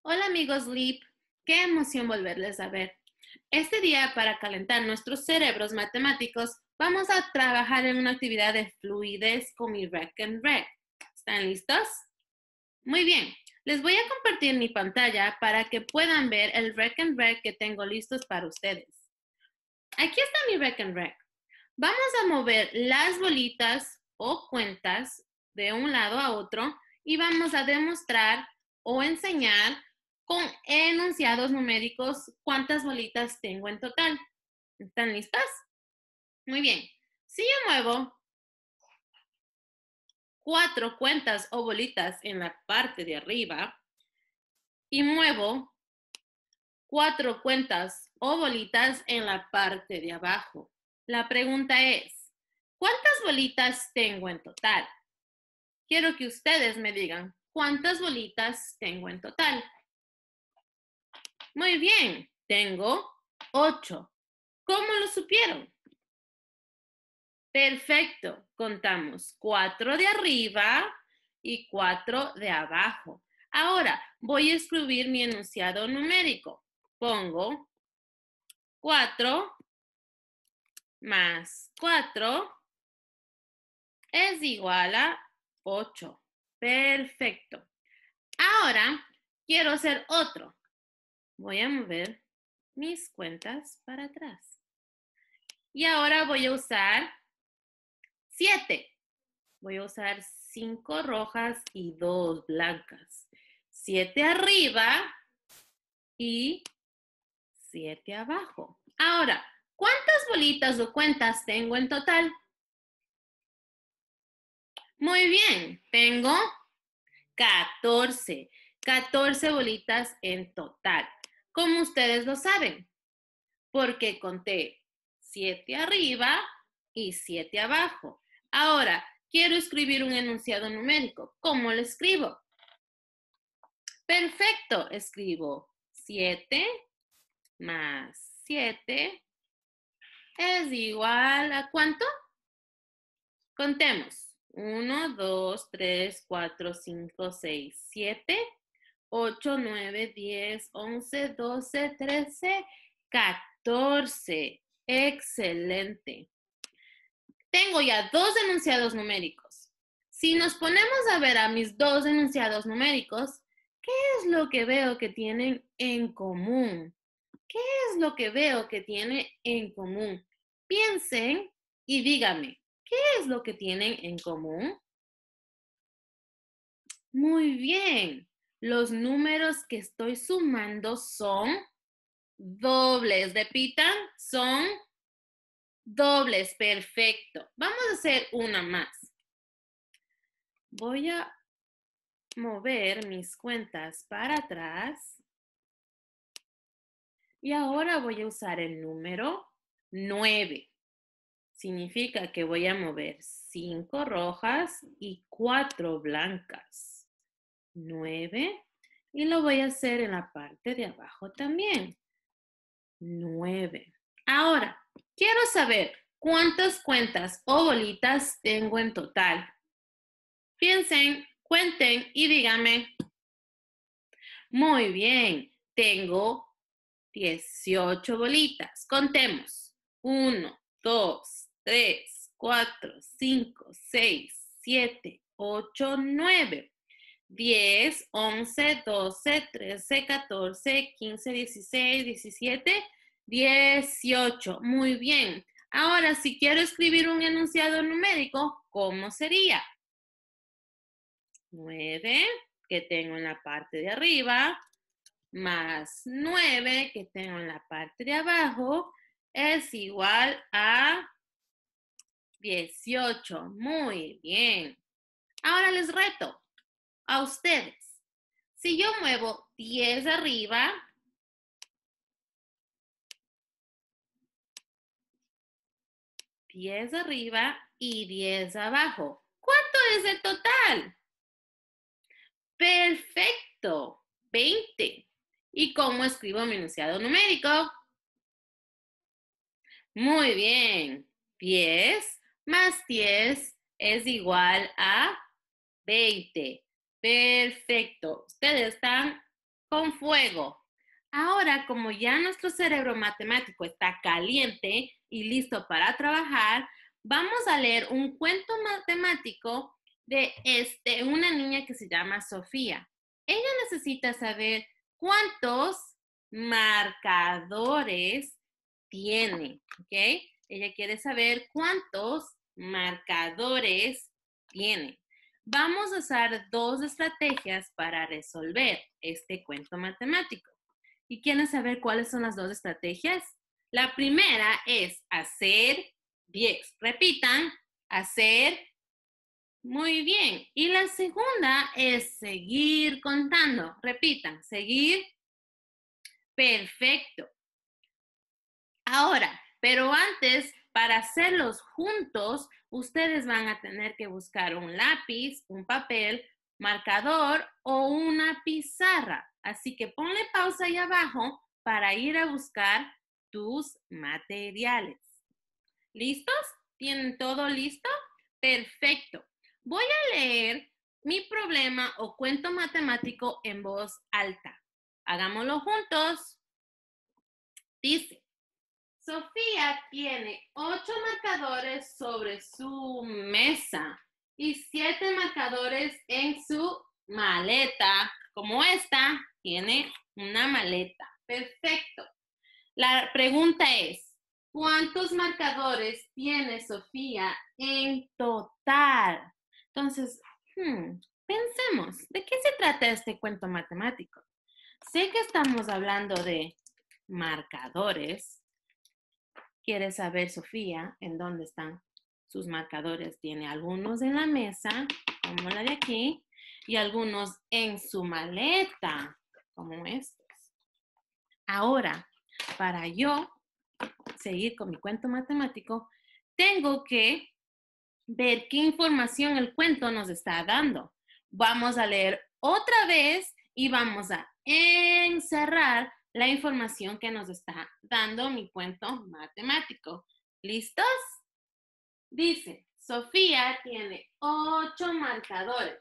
Hola amigos Leap, qué emoción volverles a ver. Este día, para calentar nuestros cerebros matemáticos, vamos a trabajar en una actividad de fluidez con mi Rec and Rec. ¿Están listos? Muy bien, les voy a compartir mi pantalla para que puedan ver el Rec and Rec que tengo listos para ustedes. Aquí está mi Rec and Rec. Vamos a mover las bolitas o cuentas de un lado a otro y vamos a demostrar o enseñar con enunciados numéricos cuántas bolitas tengo en total. ¿Están listas? Muy bien. Si yo muevo 4 cuentas o bolitas en la parte de arriba y muevo 4 cuentas o bolitas en la parte de abajo, la pregunta es, ¿cuántas bolitas tengo en total? Quiero que ustedes me digan cuántas bolitas tengo en total. Muy bien, tengo 8. ¿Cómo lo supieron? Perfecto, contamos 4 de arriba y 4 de abajo. Ahora voy a escribir mi enunciado numérico. Pongo 4 más 4 es igual a 8. Perfecto. Ahora quiero hacer otro. Voy a mover mis cuentas para atrás. Y ahora voy a usar 7. Voy a usar 5 rojas y 2 blancas. 7 arriba y 7 abajo. Ahora, ¿cuántas bolitas o cuentas tengo en total? Muy bien, tengo 14. 14 bolitas en total. ¿Cómo ustedes lo saben? Porque conté 7 arriba y 7 abajo. Ahora, quiero escribir un enunciado numérico. ¿Cómo lo escribo? Perfecto, escribo 7 más 7 es igual a ¿cuánto? Contemos. 1, 2, 3, 4, 5, 6, 7, 8, 9, 10, 11, 12, 13, 14. Excelente. Tengo ya 2 enunciados numéricos. Si nos ponemos a ver a mis 2 enunciados numéricos, ¿qué es lo que veo que tienen en común? ¿Qué es lo que veo que tiene en común? Piensen y díganme, ¿qué es lo que tienen en común? Muy bien. Los números que estoy sumando son dobles. Repitan, son dobles. Perfecto. Vamos a hacer una más. Voy a mover mis cuentas para atrás. Y ahora voy a usar el número 9. Significa que voy a mover 5 rojas y 4 blancas. 9. Y lo voy a hacer en la parte de abajo también. 9. Ahora, quiero saber cuántas cuentas o bolitas tengo en total. Piensen, cuenten y díganme. Muy bien, tengo 18 bolitas. Contemos. 1, 2, 3, 4, 5, 6, 7, 8, 9, 10, 11, 12, 13, 14, 15, 16, 17, 18. Muy bien. Ahora, si quiero escribir un enunciado numérico, ¿cómo sería? 9 que tengo en la parte de arriba, más 9 que tengo en la parte de abajo, es igual a 18. Muy bien. Ahora les reto a ustedes. Si yo muevo 10 arriba, 10 arriba y 10 abajo, ¿cuánto es el total? Perfecto, 20. ¿Y cómo escribo mi enunciado numérico? Muy bien. 10 más 10 es igual a 20. Perfecto. Ustedes están con fuego. Ahora, como ya nuestro cerebro matemático está caliente y listo para trabajar, vamos a leer un cuento matemático de una niña que se llama Sofía. Ella necesita saber cuántos marcadores tiene, ¿ok? Ella quiere saber cuántos marcadores tiene. Vamos a usar dos estrategias para resolver este cuento matemático. ¿Y quieren saber cuáles son las dos estrategias? La primera es hacer 10. Repitan, hacer muy bien. Y la segunda es seguir contando. Repitan, seguir. Perfecto. Ahora, pero antes, para hacerlos juntos, ustedes van a tener que buscar un lápiz, un papel, marcador o una pizarra. Así que ponle pausa ahí abajo para ir a buscar tus materiales. ¿Listos? ¿Tienen todo listo? Perfecto. Voy a leer mi problema o cuento matemático en voz alta. Hagámoslo juntos. Dice, Sofía tiene 8 marcadores sobre su mesa y 7 marcadores en su maleta. Como esta, tiene una maleta. Perfecto. La pregunta es, ¿cuántos marcadores tiene Sofía en total? Entonces, pensemos, ¿de qué se trata este cuento matemático? Sé que estamos hablando de marcadores. Quiere saber, Sofía, en dónde están sus marcadores. Tiene algunos en la mesa, como la de aquí, y algunos en su maleta, como estos. Ahora, para yo seguir con mi cuento matemático, tengo que ver qué información el cuento nos está dando. Vamos a leer otra vez y vamos a encerrar la información que nos está dando mi cuento matemático. ¿Listos? Dice, Sofía tiene 8 marcadores.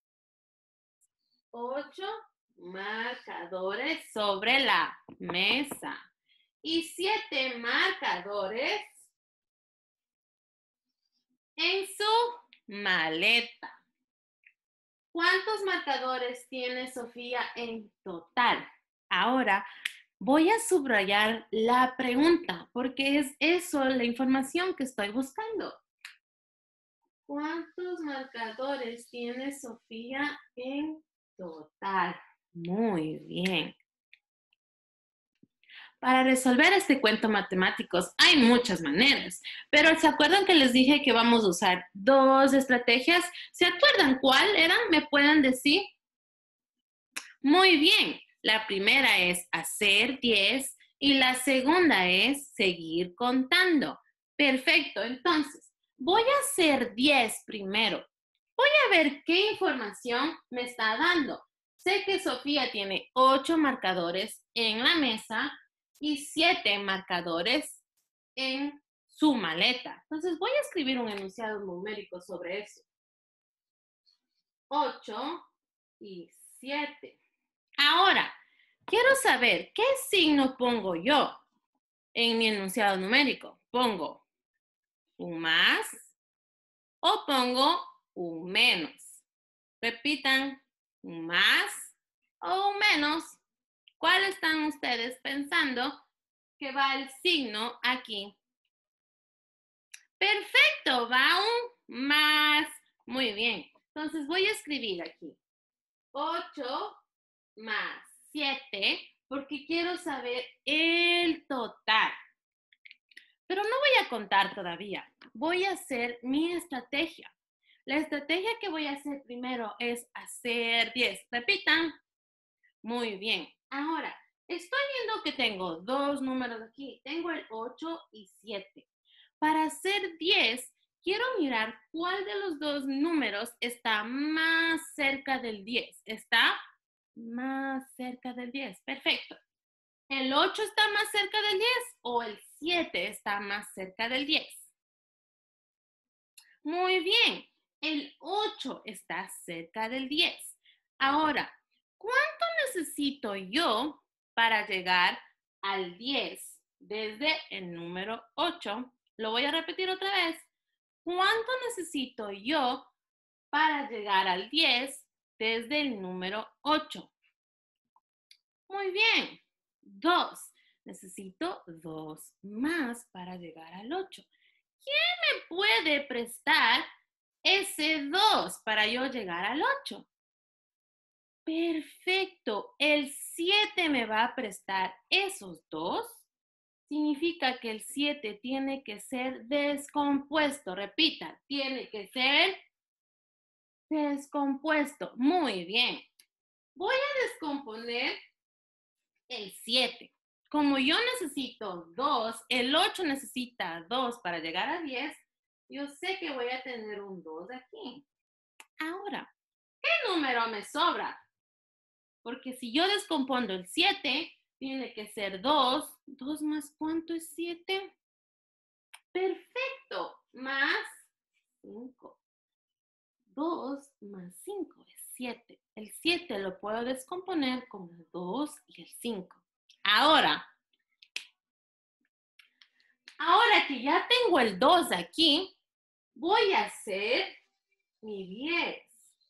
8 marcadores sobre la mesa y 7 marcadores en su maleta. ¿Cuántos marcadores tiene Sofía en total? Ahora voy a subrayar la pregunta porque es eso la información que estoy buscando. ¿Cuántos marcadores tiene Sofía en total? Muy bien. Para resolver este cuento matemáticos hay muchas maneras, pero ¿se acuerdan que les dije que vamos a usar dos estrategias? ¿Se acuerdan cuál eran? ¿Me pueden decir? Muy bien. La primera es hacer 10 y la segunda es seguir contando. Perfecto. Entonces, voy a hacer 10 primero. Voy a ver qué información me está dando. Sé que Sofía tiene 8 marcadores en la mesa y 7 marcadores en su maleta. Entonces, voy a escribir un enunciado numérico sobre eso. 8 y 7. Ahora, quiero saber qué signo pongo yo en mi enunciado numérico. ¿Pongo un más o pongo un menos? Repitan, un más o un menos. ¿Cuál están ustedes pensando que va el signo aquí? Perfecto, va un más. Muy bien. Entonces voy a escribir aquí 8 más 7 porque quiero saber el total. Pero no voy a contar todavía. Voy a hacer mi estrategia. La estrategia que voy a hacer primero es hacer 10. Repitan. Muy bien. Ahora, estoy viendo que tengo dos números aquí. Tengo el 8 y 7. Para hacer 10, quiero mirar cuál de los dos números está más cerca del 10. ¿Está más cerca del 10? Perfecto. ¿El 8 está más cerca del 10 o el 7 está más cerca del 10? Muy bien, el 8 está cerca del 10. Ahora, ¿cuánto necesito yo para llegar al 10 desde el número 8? Lo voy a repetir otra vez. ¿Cuánto necesito yo para llegar al 10 desde el número 8? Muy bien. 2. Necesito 2 más para llegar al 8. ¿Quién me puede prestar ese 2 para yo llegar al 8? Perfecto. El 7 me va a prestar esos 2. Significa que el 7 tiene que ser descompuesto. Repita, tiene que ser descompuesto. Muy bien. Voy a descomponer el 7. Como yo necesito 2, el 8 necesita 2 para llegar a 10, yo sé que voy a tener un 2 aquí. Ahora, ¿qué número me sobra? Porque si yo descompongo el 7, tiene que ser 2. ¿2 más cuánto es 7? Perfecto. Más 5. 2 más 5 es 7. El 7 lo puedo descomponer con el 2 y el 5. Ahora que ya tengo el 2 aquí, voy a hacer mi 10.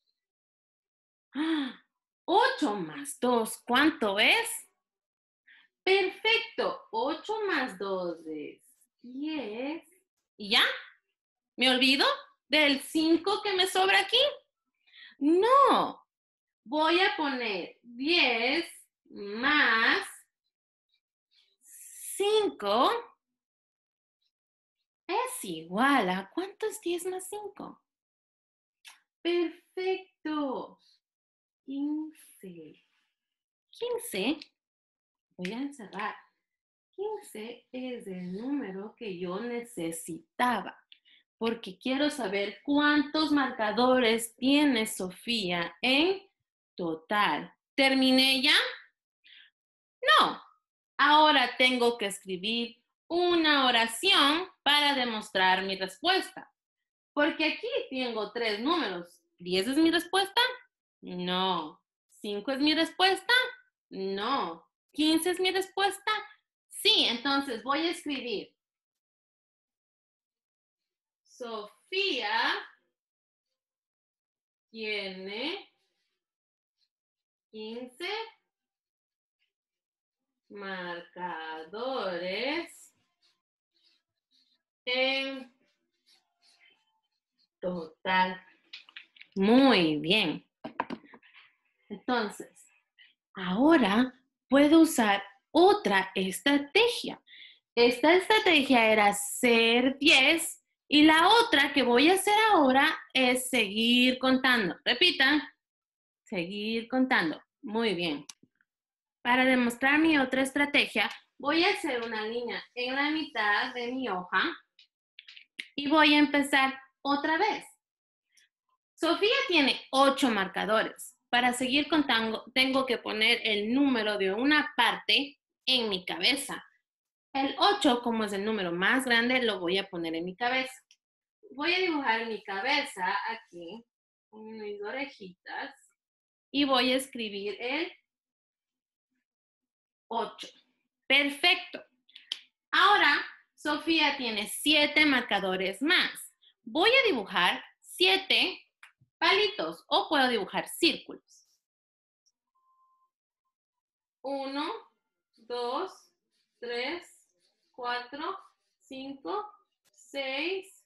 8 más 2, ¿cuánto es? Perfecto. 8 más 2 es 10. ¿Y ya? ¿Me olvido del 5 que me sobra aquí? No. Voy a poner 10 más 5 es igual a ¿cuánto es 10 más 5? Perfecto. 15. 15, voy a encerrar. 15 es el número que yo necesitaba, porque quiero saber cuántos marcadores tiene Sofía en total. ¿Terminé ya? No. Ahora tengo que escribir una oración para demostrar mi respuesta. Porque aquí tengo 3 números. ¿10 es mi respuesta? No. ¿5 es mi respuesta? No. ¿15 es mi respuesta? Sí, entonces voy a escribir. Sofía tiene 15 marcadores en total. Muy bien. Entonces, ahora puedo usar otra estrategia. Esta estrategia era hacer 10 y la otra que voy a hacer ahora es seguir contando. Repitan, seguir contando. Muy bien. Para demostrar mi otra estrategia, voy a hacer una línea en la mitad de mi hoja y voy a empezar otra vez. Sofía tiene 8 marcadores. Para seguir contando, tengo que poner el número de una parte en mi cabeza. El 8, como es el número más grande, lo voy a poner en mi cabeza. Voy a dibujar mi cabeza aquí, con mis orejitas, y voy a escribir el 8. Perfecto. Ahora, Sofía tiene 7 marcadores más. Voy a dibujar 7 palitos o puedo dibujar círculos. 1, 2, 3, 4, 5, 6,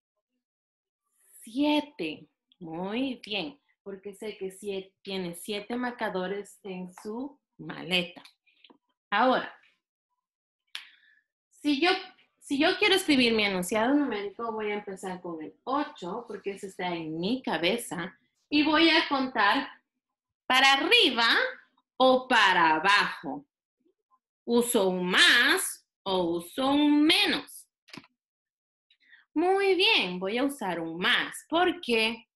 7. Muy bien, porque sé que tiene 7 marcadores en su maleta. Ahora, si yo quiero escribir mi enunciado numérico, voy a empezar con el 8, porque eso está en mi cabeza, y voy a contar para arriba o para abajo. ¿Uso un más o uso un menos? Muy bien, voy a usar un más. ¿Por qué?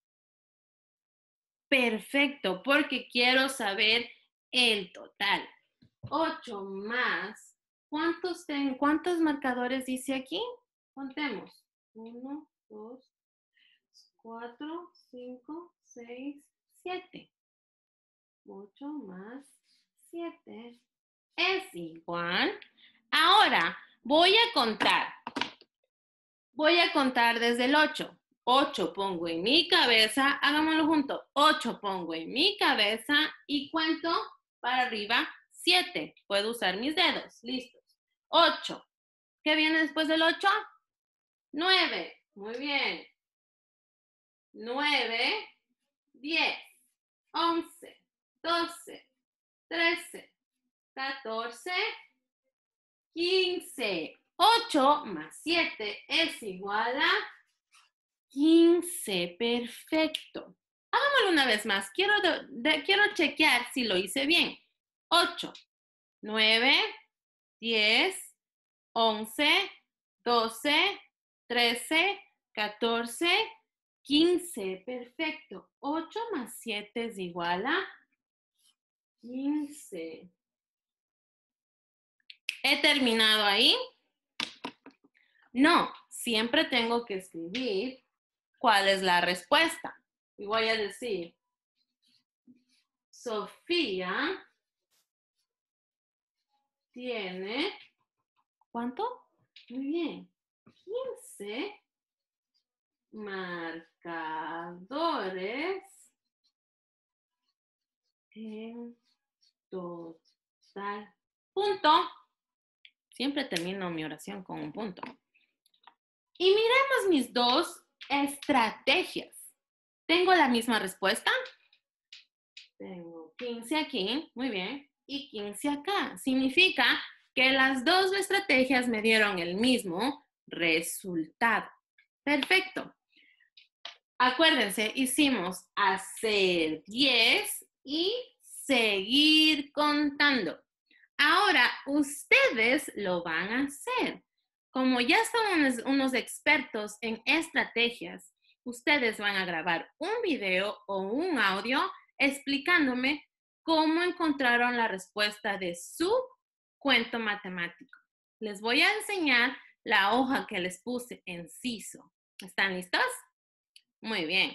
Perfecto, porque quiero saber el total. 8 más. ¿Cuántos marcadores dice aquí? Contemos. 1, 2, 4, 5, 6, 7. 8 más 7 es igual. Ahora, voy a contar. Voy a contar desde el 8. 8 pongo en mi cabeza, hagámoslo juntos. 8 pongo en mi cabeza y cuento para arriba 7. Puedo usar mis dedos. Listos. 8. ¿Qué viene después del 8? 9. Muy bien. 9, 10, 11, 12, 13, 14, 15. 8 más 7 es igual a 15. Perfecto. Hagámoslo una vez más. Quiero chequear si lo hice bien. 8, 9, 10, 11, 12, 13, 14, 15. Perfecto. 8 más 7 es igual a 15. ¿He terminado ahí? No, siempre tengo que escribir cuál es la respuesta. Y voy a decir, Sofía tiene, ¿cuánto? Muy bien, 15 marcadores en total. Punto. Siempre termino mi oración con un punto. Y miremos mis dos estrategias. ¿Tengo la misma respuesta? Tengo 15 aquí, muy bien, y 15 acá. Significa que las dos estrategias me dieron el mismo resultado. Perfecto. Acuérdense, hicimos hacer 10 y seguir contando. Ahora, ustedes lo van a hacer. Como ya son unos expertos en estrategias, ustedes van a grabar un video o un audio explicándome cómo encontraron la respuesta de su cuento matemático. Les voy a enseñar la hoja que les puse en CISO. ¿Están listos? Muy bien.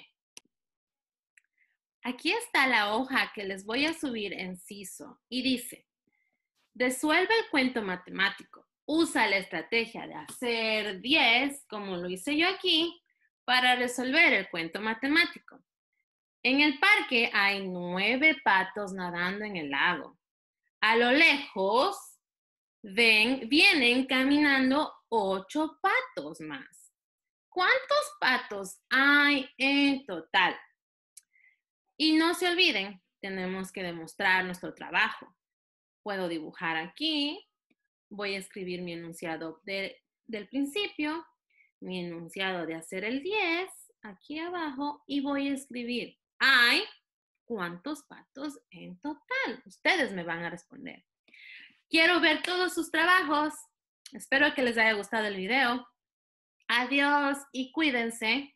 Aquí está la hoja que les voy a subir en CISO y dice, resuelve el cuento matemático. Usa la estrategia de hacer 10, como lo hice yo aquí, para resolver el cuento matemático. En el parque hay 9 patos nadando en el lago. A lo lejos vienen caminando 8 patos más. ¿Cuántos patos hay en total? Y no se olviden, tenemos que demostrar nuestro trabajo. Puedo dibujar aquí, voy a escribir mi enunciado del principio, mi enunciado de hacer el 10, aquí abajo, y voy a escribir, hay ¿cuántos patos en total? Ustedes me van a responder. Quiero ver todos sus trabajos. Espero que les haya gustado el video. Adiós y cuídense.